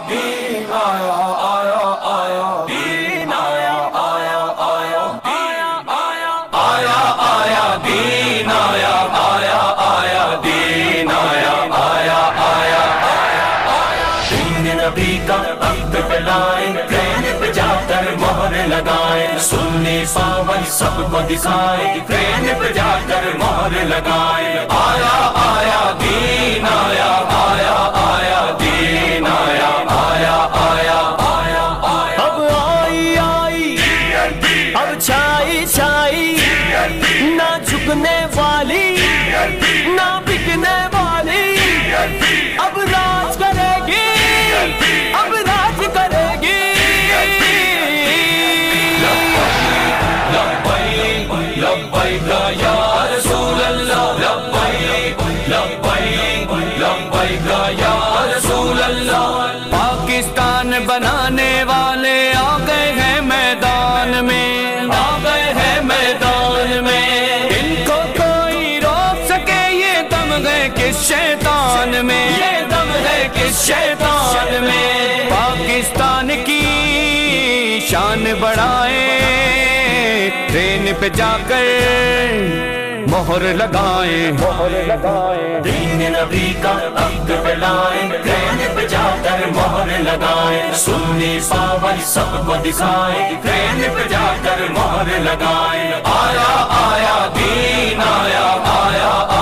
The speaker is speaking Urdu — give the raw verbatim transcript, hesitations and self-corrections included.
دین آیا آیا آیا دین آیا آیا آیا آیا آیا دین آیا آیا آیا دین آیا آیا آیا دین نبی کا عقد پہ لائیں ٹرین پہ جا کر مہر لگائیں سنی پاون سب کو دکھائیں ٹرین پہ جا کر مہر لگائیں آیا آیا دین آیا آیا آیا دین آیا آیا آیا آیا اب آئی آئی اب چھائی چھائی نہ جھکنے والی نہ بکنے والی اب راج کرے گی اب راج کرے گی لبیک لبیک یا رسول اللہ لبیک لبیک لبیک یا رسول اللہ پاکستان بنانے والے آ گئے ہیں میدان میں آ گئے ہیں میدان میں ان کو کوئی روک سکے یہ دم ہے کس شیطان میں یہ دم ہے کس شیطان میں پاکستان کی شان بڑھائے ٹرین پہ جا کر مہر لگائیں مہر لگائیں دین نبی کا عقد پہ لائیں ٹرین پہ جا کر مہر لگائیں سنی پاون سب کو دکھائیں ٹرین پہ جا کر مہر لگائیں آیا آیا دین آیا آیا